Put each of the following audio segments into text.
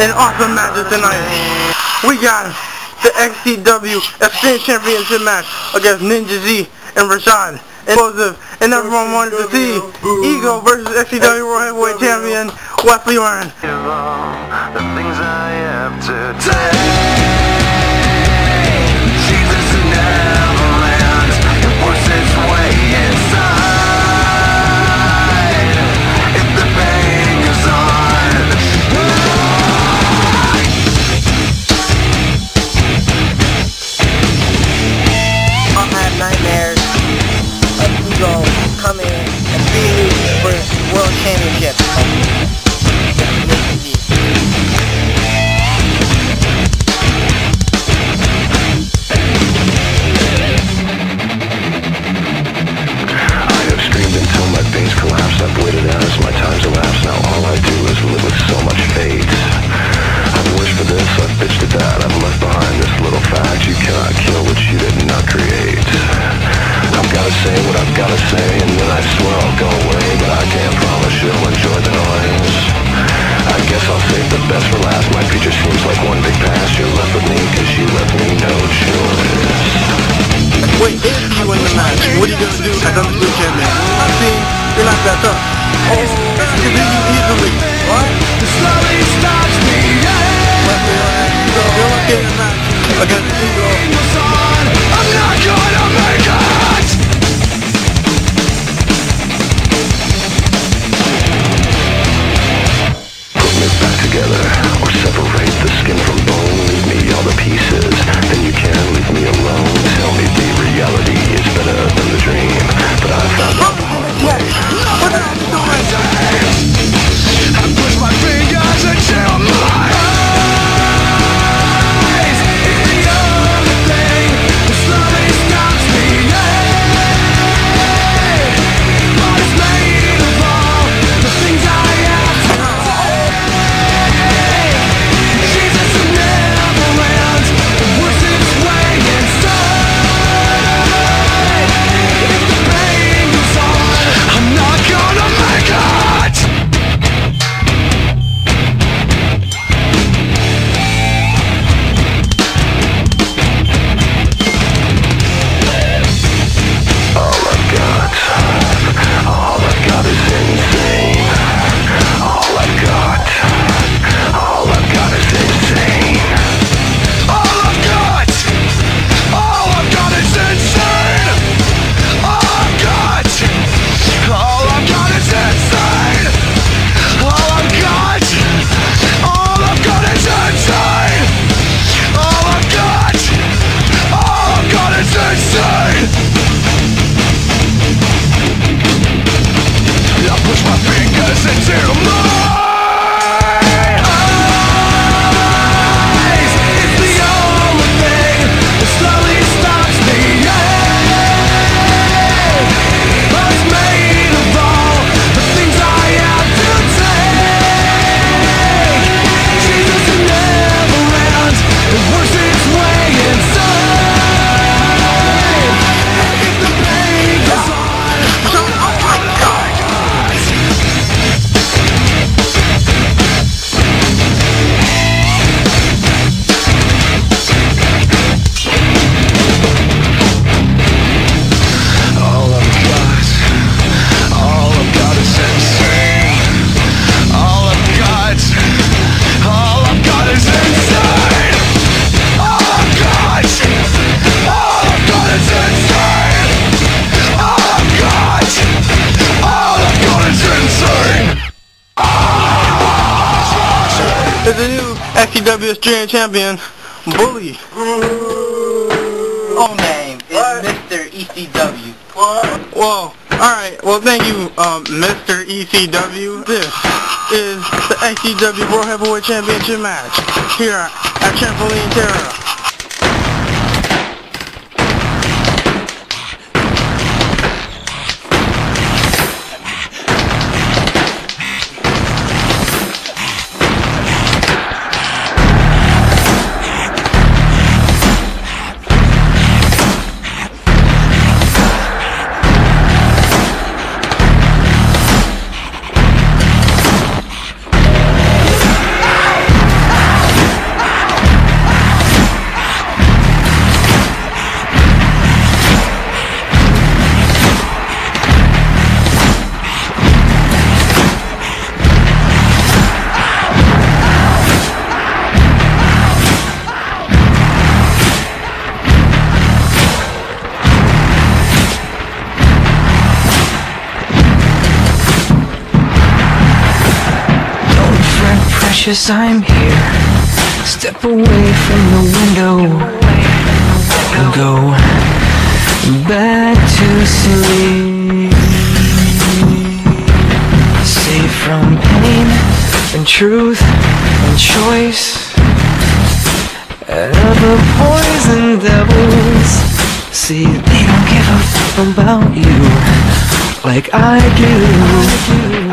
an awesome matches tonight. We got the XCW Extreme Championship match against Ninja Z and Rashad. Explosive, and everyone wanted to see Ego versus XCW World Heavyweight Champion Wesley Warren. The things I have to take. Jesus never lands and forces its way inside. If the pain goes on, I'll have nightmares of Ego coming and beating for World Championship. I've waited as my time's elapsed. Now all I do is live with so much fate. I've wished for this, I've bitched at that. I've left behind this little fact: you cannot kill what you did not create. I've gotta say what I've gotta say, and then I swear I'll go away. But I can't promise you'll enjoy the noise. I guess I'll save the best for last. My future seems like one big pass. You're left with me cause you left me no choice. Wait, if you win the match, what are you gonna do as Undisputed Champion? I see, you're not that tough. Oh, you beat you easily. What? The slowly stops me, So you're lucky in the match against Ego. I'm not gonna make it! Put me back together, or separate the skin from bone. Leave me all the pieces, then you can leave me alone. Tell me the reality is better than the dream, but I found out. I push my fingers until my eyes. It's the only thing that slowly stops me. But it's made of all the things I have to say. Jesus who never ends, works its way inside. If the pain goes on, I'm not gonna make it. All I've got is insane. All I've got is insane. All I've got is insane. All I've got is insane. All I've got is insane. All I've got is insane. I push my fingers into my eyes. It's the only thing that slowly stops me. But it's made of all the things I have to take. Jesus who never ends, it works its way inside. If the pain goes on, Is the new XCW Extreme Champion, Bully. Full name is Mr. ECW. Well, alright, well thank you, Mr. ECW. This is the XCW World Heavyweight Championship match here at Trampoline Terror. anxious, I'm here. Step away from the window and go back to sleep. Safe from pain and truth and choice and other poison devils. See, they don't give a fuck about you like I do.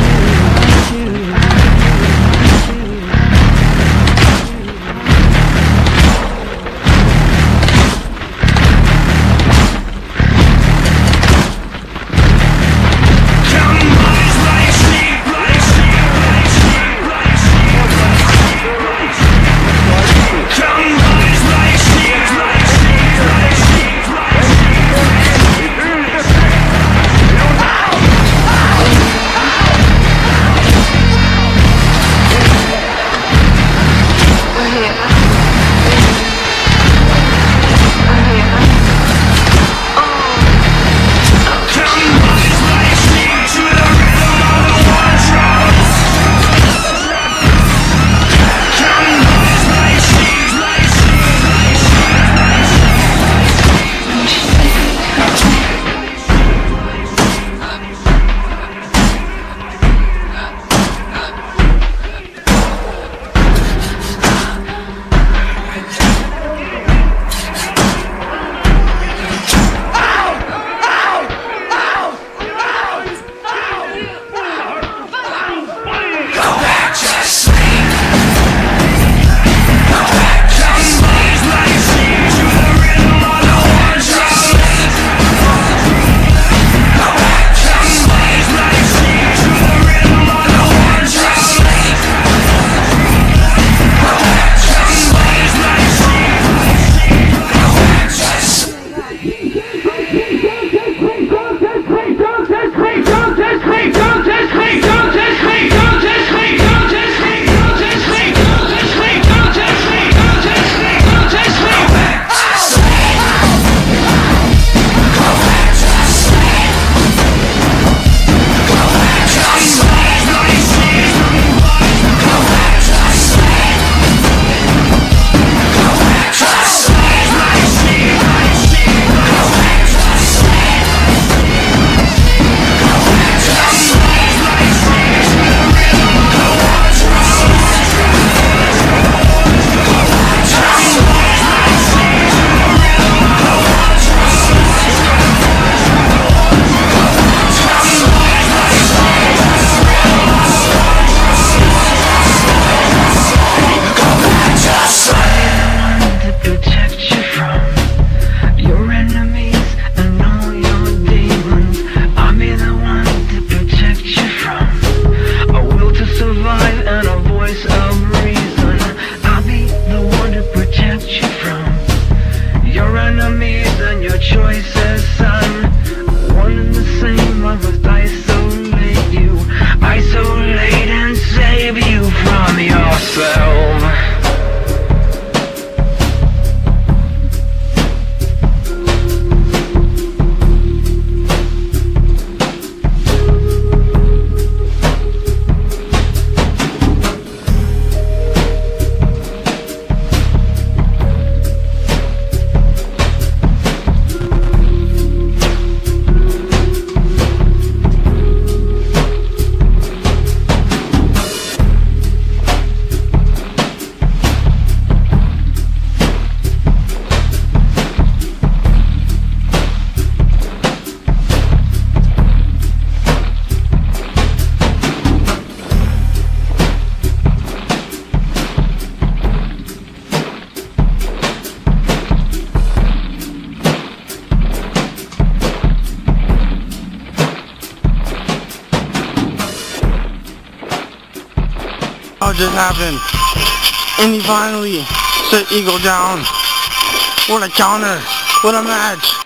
What just happened? And he finally set Eagle down. What a counter. What a match.